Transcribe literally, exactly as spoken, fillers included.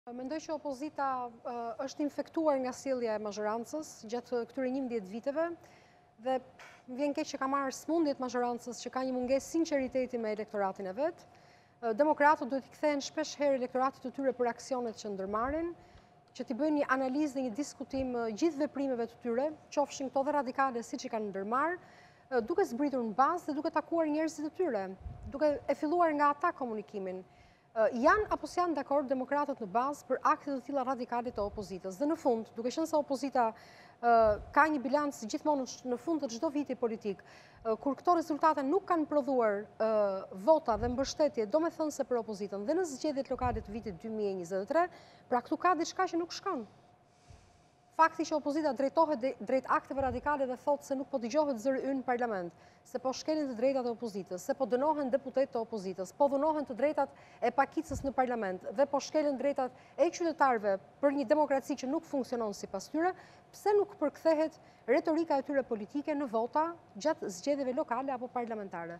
Mendoj që opozita uh, është infektuar nga sjellja e mazhorancës gjatë këtyre njëmbëdhjetë viteve dhe më vjen keq që ka marrë smundjet mazhorancës që ka një mungesë sinqeriteti me elektoratin e vet. Uh, Demokratët duhet i kthehen shpesh herë elektoratit të tyre për aksionet që ndërmarrin, që t'i bëjnë një analizë dhe një diskutim uh, gjithë veprimeve të tyre, qofshin këto dhe radikale siç i kanë ndërmarr, uh, duke zbritur në bazë dhe duke takuar njerëzit e tyre, duke e filluar nga ata komunikimin. Uh, janë apo s'janë dakord demokratët në bazë për akte të tilla radikale të opozitës. Dhe në fund, duke qenë se opozita uh, ka një bilanc gjithmonë në fund të çdo viti politik, uh, kur këto rezultate nuk kanë prodhuar uh, vota dhe mbështetje, domethënse për opozitën dhe në zgjedhjet lokale të vitit dy mijë e njëzet e tre, pra këtu ka diçka që nuk shkon. Fakti që opozita drejtohet drejt akteve radikale dhe thotë se nuk po dëgjohet zëri ynë në parlament, se po shkelin të drejtat e opozitës, se po dënohen deputet të opozitës, po dënohen të drejtat e pakicës në parlament dhe po shkelin drejtat e qytetarëve për një demokraci që nuk funksionon sipas tyre, pse nuk përkthehet retorika e tyre politike në vota gjatë zgjedhjeve lokale apo parlamentare?